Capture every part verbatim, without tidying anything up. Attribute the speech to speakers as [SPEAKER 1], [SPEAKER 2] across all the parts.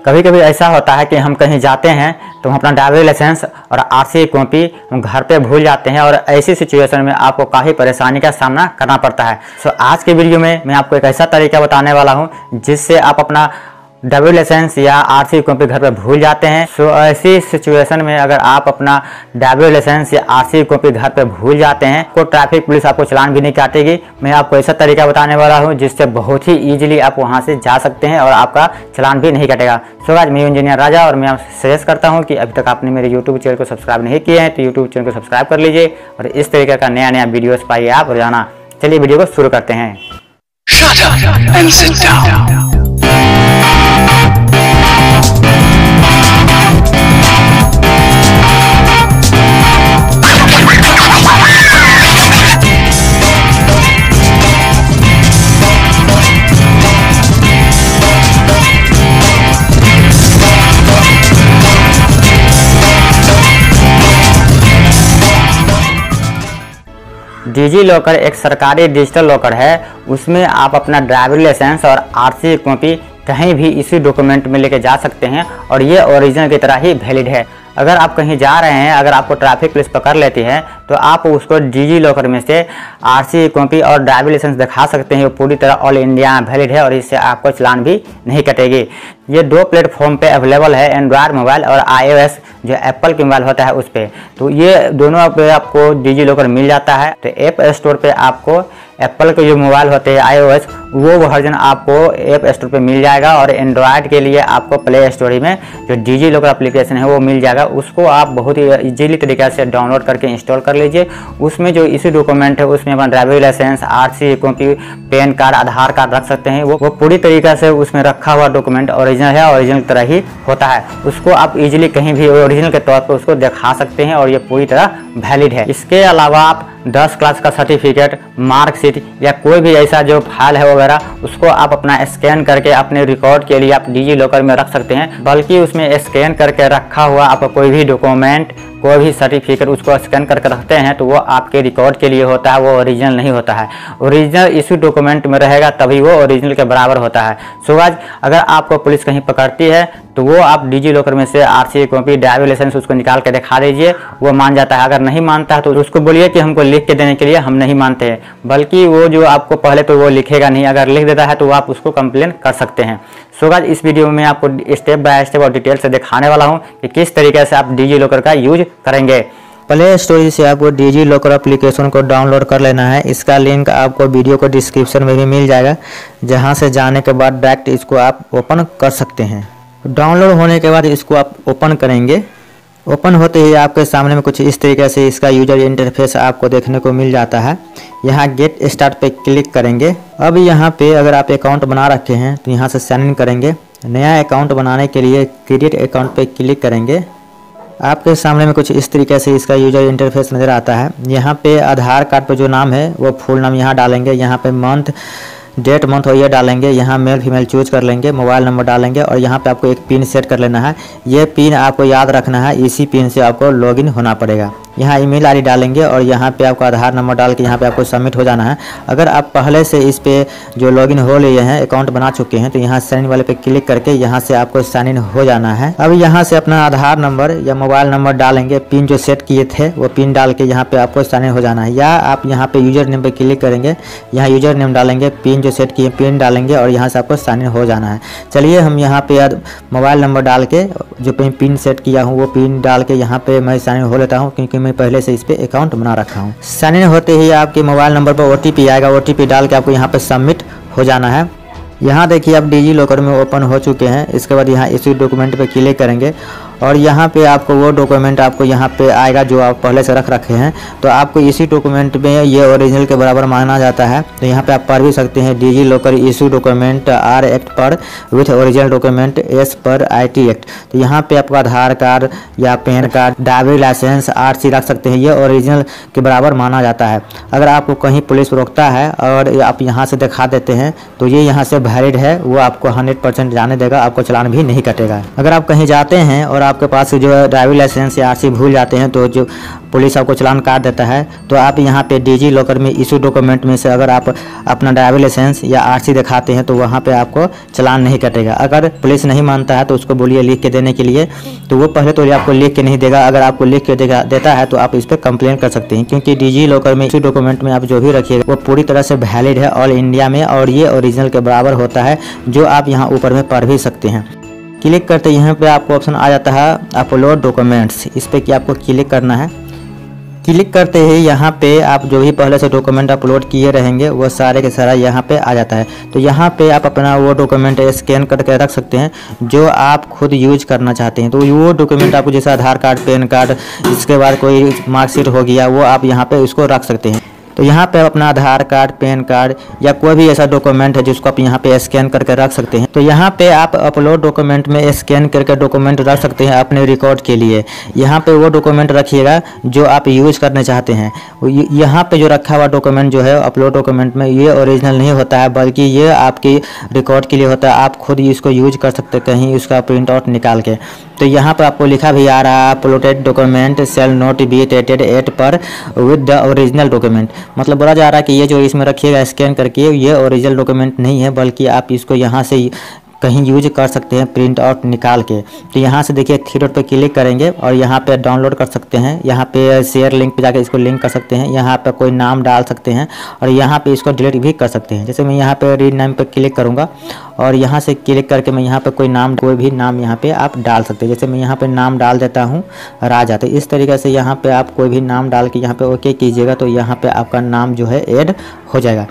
[SPEAKER 1] कभी कभी ऐसा होता है कि हम कहीं जाते हैं तो हम अपना ड्राइविंग लाइसेंस और आरसी कॉपी हम घर पे भूल जाते हैं और ऐसी सिचुएशन में आपको काफ़ी परेशानी का सामना करना पड़ता है। सो आज के वीडियो में मैं आपको एक ऐसा तरीका बताने वाला हूं जिससे आप अपना ड्राइविंग लाइसेंस या आरसी कॉपी घर पे भूल जाते हैं। सो ऐसी सिचुएशन में अगर आप अपना ड्राइविंग लाइसेंस या आरसी कॉपी घर पे भूल जाते हैं तो ट्रैफिक पुलिस आपको चालान भी नहीं काटेगी। मैं आपको ऐसा तरीका बताने वाला हूं जिससे बहुत ही इजीली आप वहां से जा सकते हैं और आपका चालान भी नहीं कटेगा। सो आज मैं इंजीनियर राजा और मैं आपसे सजेस्ट करता हूँ कि अभी तक आपने मेरे यूट्यूब चैनल को सब्सक्राइब नहीं किया है तो यूट्यूब चैनल को सब्सक्राइब कर लीजिए और इस तरीके का नया नया वीडियोस पाइए आप रोजाना। चलिए वीडियो को शुरू करते हैं।
[SPEAKER 2] Shut up and sit down.
[SPEAKER 1] DigiLocker एक सरकारी डिजिटल लॉकर है। उसमें आप अपना ड्राइविंग लाइसेंस और आरसी कॉपी कहीं भी इसी डॉक्यूमेंट में लेके जा सकते हैं और ये ओरिजिनल की तरह ही वैलिड है। अगर आप कहीं जा रहे हैं, अगर आपको ट्रैफिक पुलिस पकड़ लेती है तो आप उसको डिजी लॉकर में से आरसी कॉपी और ड्राइविंग लाइसेंस दिखा सकते हैं। वो पूरी तरह ऑल इंडिया वैलिड है और इससे आपको चालान भी नहीं कटेगी। ये दो प्लेटफॉर्म पे अवेलेबल है, एंड्रॉयड मोबाइल और आईओएस जो एप्पल के मोबाइल होता है उस पर। तो ये दोनों पे आपको डिजी लॉकर मिल जाता है। तो ऐप स्टोर पे आपको एप्पल के जो मोबाइल होते हैं आईओएस वो वर्जन आपको ऐप स्टोर पे मिल जाएगा और एंड्रॉयड के लिए आपको प्ले स्टोर में जो डिजी लॉकर एप्लीकेशन है वो मिल जाएगा। उसको आप बहुत ही इजीली तरीके से डाउनलोड करके इंस्टॉल कर लीजिए। उसमें जो इसी डॉक्यूमेंट है उसमें अपना driving licence, RC copy, PAN card, Aadhaar card रख सकते हैं। वो वो पूरी तरीके से उसमें रखा हुआ डॉक्यूमेंट ओरिजिनल है, ओरिजिनल की तरह ही होता है। उसको आप इजीली कहीं भी ओरिजिनल के तौर पर उसको दिखा सकते हैं और ये पूरी तरह वैलिड है। इसके अलावा आप दस क्लास का सर्टिफिकेट, मार्कशीट या कोई भी ऐसा जो फाइल है वगैरह उसको आप अपना स्कैन करके अपने रिकॉर्ड के लिए आप डिजी लॉकर में रख सकते हैं। बल्कि उसमें स्कैन करके रखा हुआ आपका कोई भी डॉक्यूमेंट, कोई भी सर्टिफिकेट उसको स्कैन करके रखते हैं तो वो आपके रिकॉर्ड के लिए होता है, वो ओरिजिनल नहीं होता है। ओरिजिनल इसी डॉक्यूमेंट में रहेगा तभी वो ओरिजिनल के बराबर होता है। सो आज अगर आपको पुलिस कहीं पकड़ती है तो वो आप डिजी लॉकर में से आरसी कॉपी, ड्राइविंग लाइसेंस उसको निकाल के दिखा दीजिए, वो मान जाता है। अगर नहीं मानता है तो उसको बोलिए कि हमको लिख के देने के लिए हम नहीं मानते हैं। बल्कि वो जो आपको पहले तो वो लिखेगा नहीं, अगर लिख देता है तो आप उसको कंप्लेन कर सकते हैं। सो गाइस इस वीडियो में मैं आपको स्टेप बाय स्टेप और डिटेल से दिखाने वाला हूँ कि किस तरीके से आप डिजी लॉकर का यूज करेंगे।
[SPEAKER 3] प्ले स्टोर से आपको डिजी लॉकर एप्लीकेशन को डाउनलोड कर लेना है। इसका लिंक आपको वीडियो को डिस्क्रिप्शन में भी मिल जाएगा, जहां से जाने के बाद डायरेक्ट इसको आप ओपन कर सकते हैं। डाउनलोड होने के बाद इसको आप ओपन करेंगे। ओपन होते ही आपके सामने में कुछ इस तरीके से इसका यूजर इंटरफेस आपको देखने को मिल जाता है। यहाँ गेट स्टार्ट पे क्लिक करेंगे। अब यहाँ पे अगर आप अकाउंट बना रखे हैं तो यहाँ से साइन इन करेंगे। नया अकाउंट बनाने के लिए क्रिएट अकाउंट पे क्लिक करेंगे। आपके सामने में कुछ इस तरीके से इसका यूजर इंटरफेस नज़र आता है। यहाँ पे आधार कार्ड पे जो नाम है वो फुल नाम यहाँ डालेंगे। यहाँ पे मंथ, डेट, मंथ और ये डालेंगे। यहाँ मेल फीमेल चूज कर लेंगे। मोबाइल नंबर डालेंगे और यहाँ पे आपको एक पिन सेट कर लेना है। ये पिन आपको याद रखना है, इसी पिन से आपको लॉगिन होना पड़ेगा। यहाँ ईमेल आईडी डालेंगे और यहाँ पे आपको आधार नंबर डाल के यहाँ पे आपको सबमिट हो जाना है। अगर आप पहले से इस पे जो लॉगिन हो लिए हैं, अकाउंट बना चुके हैं, तो यहाँ साइन इन वाले पे क्लिक करके यहाँ से आपको साइन इन हो जाना है। अब यहाँ से अपना आधार नंबर या मोबाइल नंबर डालेंगे। पिन जो सेट किए थे वो पिन डाल के यहाँ पे आपको साइन इन हो जाना है। या आप यहाँ पे यूजर नेम पे क्लिक करेंगे, यहाँ यूजर नेम डालेंगे, पिन जो सेट किए पिन डालेंगे और यहाँ से आपको साइन इन हो जाना है। चलिए हम यहाँ पे मोबाइल नंबर डाल के जो पिन सेट किया हूँ वो पिन डाल के यहाँ पे मैं साइन इन हो लेता हूँ, क्योंकि मैं पहले से इस पे अकाउंट बना रखा हूँ। साइन इन होते ही आपके मोबाइल नंबर पर ओटीपी आएगा। ओटीपी डाल के आपको यहाँ पे सबमिट हो जाना है। यहाँ देखिए आप डिजी लॉकर में ओपन हो चुके हैं। इसके बाद यहाँ इसी डॉक्यूमेंट पे क्लिक करेंगे और यहाँ पे आपको वो डॉक्यूमेंट आपको यहाँ पे आएगा जो आप पहले से रख रखे हैं। तो आपको इसी डॉक्यूमेंट में ये ओरिजिनल के बराबर माना जाता है। तो यहाँ पे आप पढ़ भी सकते हैं, DigiLocker issue document are at par with original document as per I T act. तो यहाँ पे आपका आधार कार्ड या PAN card, driving licence, R C रख सकते हैं। ये ओरिजिनल के बराबर माना जाता है। अगर आपको कहीं पुलिस रोकता है और आप यहाँ से दिखा देते हैं तो ये यहाँ से वैलिड है, वो आपको हंड्रेड परसेंट जाने देगा, आपको चालान भी नहीं कटेगा। अगर आप कहीं जाते हैं और आपके पास जो है ड्राइविंग लाइसेंस या आरसी भूल जाते हैं तो जो पुलिस आपको चालान काट देता है, तो आप यहाँ पे डिजी लॉकर में इशू डॉक्यूमेंट में से अगर आप अपना ड्राइविंग लाइसेंस या आरसी दिखाते हैं तो वहाँ पे आपको चालान नहीं कटेगा। अगर पुलिस नहीं मानता है तो उसको बोलिए लिख के देने के लिए, तो वो पहले तो ये आपको लिख के नहीं देगा। अगर आपको लिख के देगा देता है तो आप इस पर कंप्लेन कर सकते हैं, क्योंकि डिजी लॉकर में इशू डॉक्यूमेंट में आप जो भी रखिएगा वो पूरी तरह से वैलिड है ऑल इंडिया में, और ये ओरिजिनल के बराबर होता है, जो आप यहाँ ऊपर में पढ़ भी सकते हैं। क्लिक करते यहाँ पे आपको ऑप्शन आ जाता है अपलोड डॉक्यूमेंट्स, इस पर क्या आपको क्लिक करना है। क्लिक करते ही यहाँ पे आप जो भी पहले से डॉक्यूमेंट अपलोड किए रहेंगे वो सारे के सारा यहाँ पे आ जाता है। तो यहाँ पे आप अपना वो डॉक्यूमेंट स्कैन करके रख सकते हैं जो आप खुद यूज करना चाहते हैं। तो वो डॉक्यूमेंट आपको जैसे आधार कार्ड, पैन कार्ड, इसके बाद कोई मार्कशीट हो गया, वो आप यहाँ पे उसको रख सकते हैं। तो यहाँ पे आप अपना आधार कार्ड, पैन कार्ड या कोई भी ऐसा डॉक्यूमेंट है जिसको आप यहाँ पे स्कैन करके रख सकते हैं। तो यहाँ पे आप अपलोड डॉक्यूमेंट में स्कैन करके डॉक्यूमेंट रख सकते हैं अपने रिकॉर्ड के लिए। यहाँ पे वो डॉक्यूमेंट रखिएगा जो आप यूज करना चाहते हैं। यहाँ पे जो रखा हुआ डॉक्यूमेंट जो है अपलोड डॉक्यूमेंट में, ये ओरिजिनल नहीं होता है, बल्कि ये आपकी रिकॉर्ड के लिए होता है। आप खुद इसको यूज कर सकते हैं कहीं उसका प्रिंट आउट निकाल के। तो यहाँ पर आपको लिखा भी आ रहा है uploaded document shall not be treated at par with the original document, मतलब बोला जा रहा है कि ये जो इसमें रखिएगा स्कैन करके, ये ओरिजिनल डॉक्यूमेंट नहीं है, बल्कि आप इसको यहाँ से कहीं यूज कर सकते हैं प्रिंट आउट निकाल के। तो यहाँ से देखिए थ्री डॉट पे क्लिक करेंगे और यहाँ पे डाउनलोड कर सकते हैं। यहाँ पे शेयर लिंक पे जाकर इसको लिंक कर सकते हैं। यहाँ पे कोई नाम डाल सकते हैं और यहाँ पे इसको डिलीट भी कर सकते हैं। जैसे मैं यहाँ पे रीड नाम पे क्लिक करूँगा और यहाँ से क्लिक करके मैं यहाँ पे कोई नाम, कोई भी नाम यहाँ पे आप डाल सकते हैं। जैसे मैं यहाँ पे नाम डाल देता हूँ राजा। तो इस तरीके से यहाँ पे आप कोई भी नाम डाल के यहाँ पे ओके कीजिएगा तो यहाँ पे आपका नाम जो है ऐड हो जाएगा।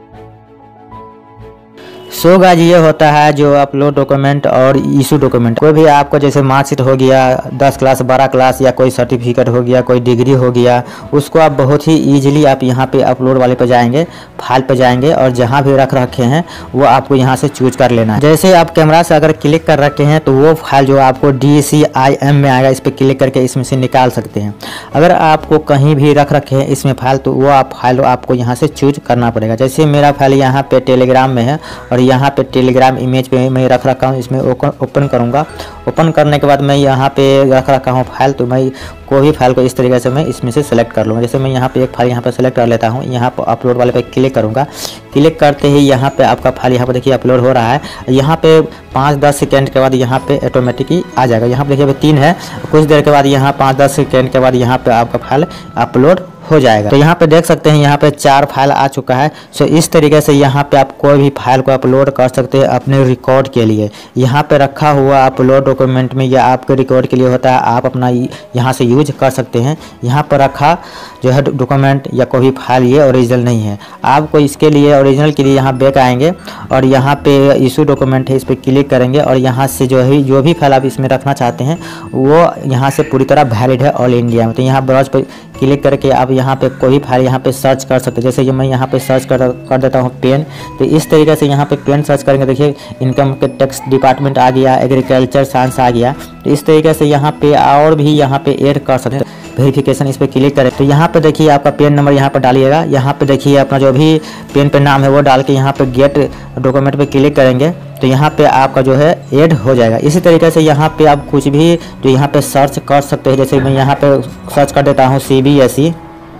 [SPEAKER 3] सो गाइस ये होता है जो अपलोड डॉक्यूमेंट और इशू डॉक्यूमेंट। कोई भी आपको जैसे मार्कशीट हो गया, दस क्लास, बारह क्लास या कोई सर्टिफिकेट हो गया, कोई डिग्री हो गया, उसको आप बहुत ही इजीली आप यहाँ पे अपलोड वाले पे जाएंगे, फाइल पे जाएंगे और जहाँ भी रख रखे हैं वो आपको यहाँ से चूज कर लेना है। जैसे आप कैमरा से अगर क्लिक कर रखे हैं तो वो फाइल जो आपको डी सी आई एम में आएगा, इस पर क्लिक करके इसमें से निकाल सकते हैं। अगर आपको कहीं भी रख रखे हैं इसमें फाइल तो वो आप फाइल आपको यहाँ से चूज करना पड़ेगा। जैसे मेरा फाइल यहाँ पे टेलीग्राम में है और यहाँ पे टेलीग्राम इमेज पे मैं रख रखा हूँ, इसमें ओपन करूँगा। ओपन करने के बाद मैं यहाँ पे रख रखा हूँ फाइल, तो मैं कोई भी फाइल को इस तरीके से मैं इसमें से सेलेक्ट कर लूँगा। जैसे मैं यहाँ पे एक फाइल यहाँ पे सेलेक्ट कर लेता हूँ, यहाँ पर अपलोड वाले पे क्लिक करूँगा। क्लिक करते ही यहाँ पे आपका फाइल यहाँ पे देखिए अपलोड हो रहा है। यहाँ पे पाँच दस सेकेंड के बाद यहाँ पे ऑटोमेटिक ही आ जाएगा। यहाँ पे देखिए तीन है, कुछ देर के बाद यहाँ पाँच दस सेकेंड के बाद यहाँ पे आपका फाइल अपलोड हो जाएगा। तो यहाँ पे देख सकते हैं यहाँ पे चार फाइल आ चुका है। सो इस तरीके से यहाँ पे आप कोई भी फाइल को अपलोड कर सकते हैं अपने रिकॉर्ड के लिए। यहाँ पे रखा हुआ अपलोड डॉक्यूमेंट में या आपके रिकॉर्ड के लिए होता है, आप अपना यहाँ से यूज कर सकते हैं। यहाँ पर रखा जो है डॉक्यूमेंट या कोई भी फाइल ये ओरिजिनल नहीं है। आपको इसके लिए ओरिजिनल के लिए यहाँ बैक आएंगे और यहाँ पे इशू डॉक्यूमेंट है, इस पर क्लिक करेंगे और यहाँ से जो है जो भी फाइल आप इसमें रखना चाहते हैं वो यहाँ से पूरी तरह वैलिड है ऑल इंडिया में। तो यहाँ ब्राउज पर क्लिक करके आप यहाँ पे कोई भी फाइल यहाँ पे सर्च कर सकते हैं। जैसे कि मैं यहाँ पे सर्च कर कर देता हूँ पेन, तो इस तरीके से यहाँ पे पेन सर्च करेंगे। देखिए इनकम के टैक्स डिपार्टमेंट आ गया, एग्रीकल्चर साइंस आ गया। तो इस तरीके से यहाँ पे और भी यहाँ पे ऐड कर सकते हैं। वेरिफिकेशन इस पर क्लिक करें तो यहाँ पे देखिए आपका पेन नंबर यहाँ पर डालिएगा। यहाँ पे देखिए अपना जो भी पेन पे नाम है वो डाल के यहाँ पे गेट डॉक्यूमेंट पे क्लिक करेंगे तो यहाँ पे आपका जो है ऐड हो जाएगा। इसी तरीके से यहाँ पे आप कुछ भी जो यहाँ पे सर्च कर सकते हैं। जैसे मैं यहाँ पे सर्च कर देता हूँ सी बी एस ई,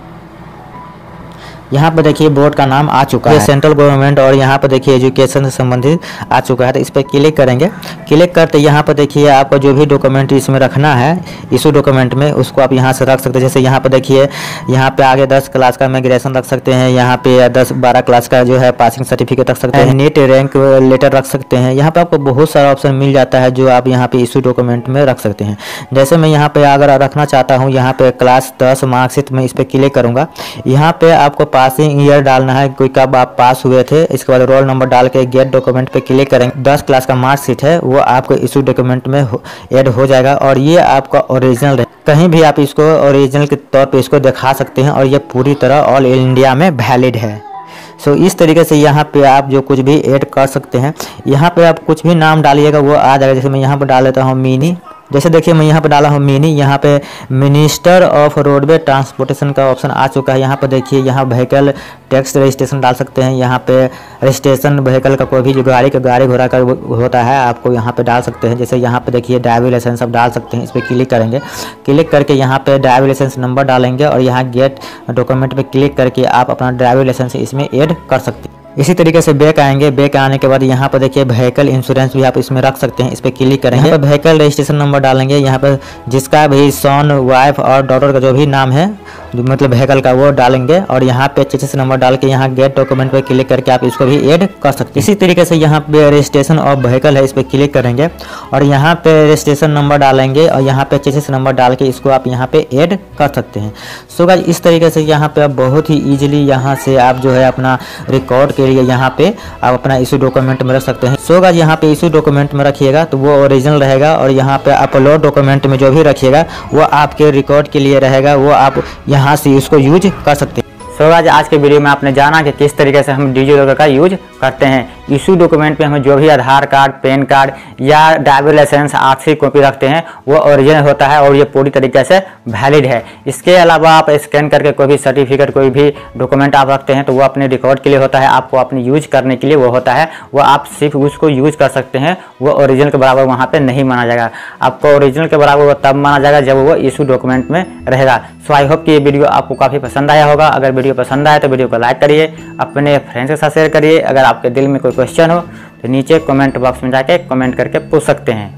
[SPEAKER 3] यहाँ पर देखिए बोर्ड का नाम आ चुका है, सेंट्रल गवर्नमेंट, और यहाँ पर देखिए एजुकेशन से संबंधित आ चुका है। तो इस पर क्लिक करेंगे। क्लिक करते यहाँ पर देखिए आपको जो भी डॉक्यूमेंट इसमें रखना है इशू डॉक्यूमेंट में उसको आप यहाँ से रख सकते हैं। जैसे यहाँ पर देखिए यहाँ पे आगे दस क्लास का माइग्रेशन रख सकते हैं, यहाँ पे दस बारह क्लास का जो है पासिंग सर्टिफिकेट रख सकते हैं, नीट रैंक लेटर रख सकते हैं। यहाँ पे आपको बहुत सारा ऑप्शन मिल जाता है जो आप यहाँ पे इशू डॉक्यूमेंट में रख सकते हैं। जैसे मैं यहाँ पे अगर रखना चाहता हूँ यहाँ पे क्लास दस मार्कशीट में इस पर क्लिक करूँगा। यहाँ पे आपको पासिंग ईयर डालना है, कोई कब आप पास हुए थे। इसके बाद रोल नंबर डाल के गेट डॉक्यूमेंट पे क्लिक करेंगे। दस क्लास का मार्कशीट है वो आपको इशू डॉक्यूमेंट में ऐड हो जाएगा और ये आपका ओरिजिनल है। कहीं भी आप इसको ओरिजिनल के तौर पे इसको दिखा सकते हैं और ये पूरी तरह ऑल इंडिया में वैलिड है। सो so, इस तरीके से यहाँ पे आप जो कुछ भी ऐड कर सकते हैं। यहाँ पे आप कुछ भी नाम डालिएगा वो आ जाएगा। जैसे मैं यहाँ पर डाल देता हूँ मिनी जैसे देखिए मैं यहाँ पे डाला हूँ मिनी, यहाँ पे मिनिस्टर ऑफ रोडवे ट्रांसपोर्टेशन का ऑप्शन आ चुका है। यहाँ पर देखिए यहाँ व्हीकल टैक्स रजिस्ट्रेशन डाल सकते हैं। यहाँ पे रजिस्ट्रेशन व्हीकल का कोई भी जो गाड़ी का गाड़ी घोड़ा का होता है आपको यहाँ पे डाल सकते हैं। जैसे यहाँ पे देखिए ड्राइविंग लाइसेंस आप डाल सकते हैं। इस पर क्लिक करेंगे, क्लिक करके यहाँ पे ड्राइविंग लाइसेंस नंबर डालेंगे और यहाँ गेट डॉक्यूमेंट पे क्लिक करके आप अपना ड्राइविंग लाइसेंस इसमें ऐड कर सकते हैं। इसी तरीके से बैक आएंगे, बैक आने के बाद यहाँ पर देखिए व्हीकल इंश्योरेंस भी आप इसमें रख सकते हैं। इस पर क्लिक करेंगे, यहाँ पर व्हीकल रजिस्ट्रेशन नंबर डालेंगे। यहाँ पर जिसका भी सन, वाइफ और डॉटर का जो भी नाम है मतलब व्हीकल का वो डालेंगे और यहाँ पे चेसिस नंबर डाल के यहाँ गेट डॉक्यूमेंट पे क्लिक करके आप इसको भी ऐड कर सकते हैं। इसी तरीके से यहाँ पे रजिस्ट्रेशन ऑफ व्हीकल है, इस पर क्लिक करेंगे और यहाँ पे रजिस्ट्रेशन नंबर डालेंगे और यहाँ पे चेसिस नंबर डाल के इसको आप यहाँ पे ऐड कर सकते हैं। सो गाइस इस तरीके से यहाँ पे आप बहुत ही ईजिली यहाँ से आप जो है अपना रिकॉर्ड के लिए यहाँ पे आप अपना इशू डॉक्यूमेंट में रख सकते हैं। सो गाइस यहाँ पे इशू डॉक्यूमेंट में रखिएगा तो वो ओरिजिनल रहेगा और यहाँ पे अपलोड डॉक्यूमेंट में जो भी रखिएगा वो आपके रिकॉर्ड के लिए रहेगा, वो आप यहाँ से इसको यूज कर सकते हैं।
[SPEAKER 1] सो गाइस आज के वीडियो में आपने जाना कि किस तरीके से हम डिजी लॉकर का यूज करते हैं। इशू डॉक्यूमेंट पे हमें जो भी आधार कार्ड, पैन कार्ड या ड्राइविंग लाइसेंस आरसी कॉपी रखते हैं वो ओरिजिनल होता है और ये पूरी तरीके से वैलिड है। इसके अलावा आप स्कैन करके कोई भी सर्टिफिकेट, कोई भी डॉक्यूमेंट आप रखते हैं तो वो अपने रिकॉर्ड के लिए होता है, आपको अपने यूज करने के लिए वो होता है, वो आप सिर्फ उसको यूज कर सकते हैं, वो ओरिजिनल के बराबर वहाँ पे नहीं माना जाएगा। आपको ओरिजिनल के बराबर वो तब माना जाएगा जब वो इशू डॉक्यूमेंट में रहेगा। सो आई होप कि ये वीडियो आपको काफ़ी पसंद आया होगा। अगर वीडियो पसंद आए तो वीडियो को लाइक करिए, अपने फ्रेंड्स के साथ शेयर करिए। अगर आपके दिल में कोई क्वेश्चन हो तो नीचे कमेंट बॉक्स में जाके कमेंट करके पूछ सकते हैं।